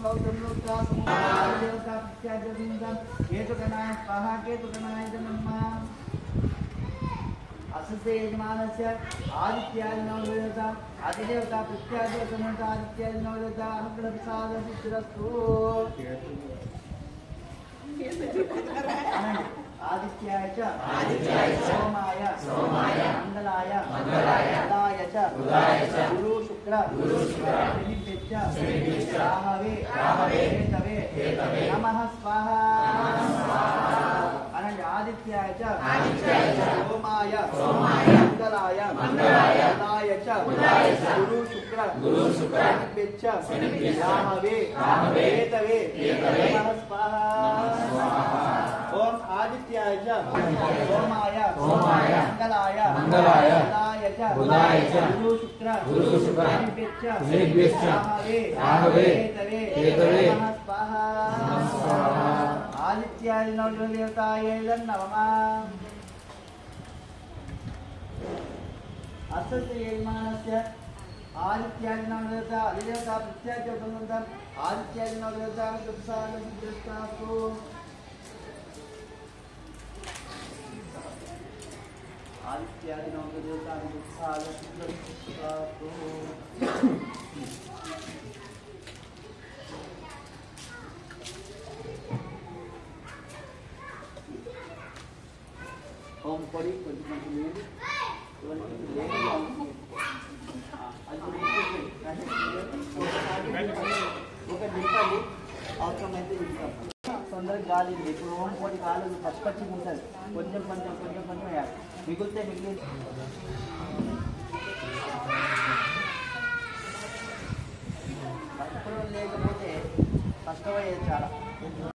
गौतम लोका देवता प्रत्याजनंदन केतुगणाय स्वाहा केतुगणाय नमः असस्य यजमानस्य आदित्याय नवदेवता आदिदेवता प्रत्याजनंदन आदित्याय नवदेवता अनुग्रहप्रसाद सिद्धिरस्तु आदित्याय च सोमाय मंगलाय उदाय च गुरु शुक्र शनिभ्यश्च राहवे केतवे नमः स्वाहा अनंत आदित्याय च सोमाय मंगलाय उदाय च गुरु शुक्र शनिभ्यश्च राहवे केतवे नमः स्वाहा ओम आदित्याय च सोमाय मंगलाय उदाय च गुरु शुक्र शनिभ्यश्च राहवे केतवे नमः स्वाहा आदित्याय नवदेवताय नमः असस्य यजमानस्य आदित्याय नवदेवता अधिदेवता प्रत्याजनंदन आदित्याय नवदेवता प्रसाद सिद्धिरस्तु आदित्यादि नवदेवता प्रसाद सिद्धिरस्तु ओम पड़ी कंटिन्यू తొందరగా గాలి ఇప్పుడు ఓం కోటి కాలు పచ్చిగా ఉంటుంది కొంచెం వేయాలి మిగిలితే లేకపోతే కష్టమయ్యేది చాలా.